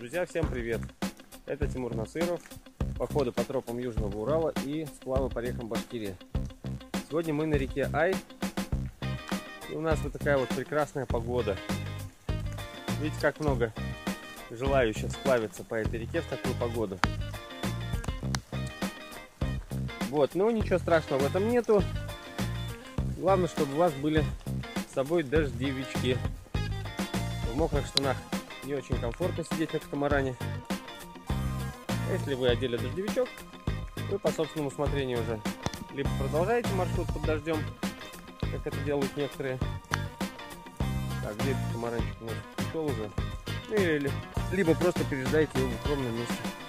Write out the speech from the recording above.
Друзья, всем привет! Это Тимур Насыров, походы по тропам Южного Урала и сплавы по рекам Башкирии. Сегодня мы на реке Ай, и у нас вот такая вот прекрасная погода. Видите, как много желающих сплавиться по этой реке в такую погоду. Вот, ну ничего страшного в этом нету. Главное, чтобы у вас были с собой дождевички. В мокрых штанах не очень комфортно сидеть на катамаране. А если вы одели дождевичок, вы по собственному усмотрению уже либо продолжаете маршрут под дождем, как это делают некоторые. Так, где этот катамаранчик у нас ушел уже? Ну, или либо просто переждаете его в укромном месте.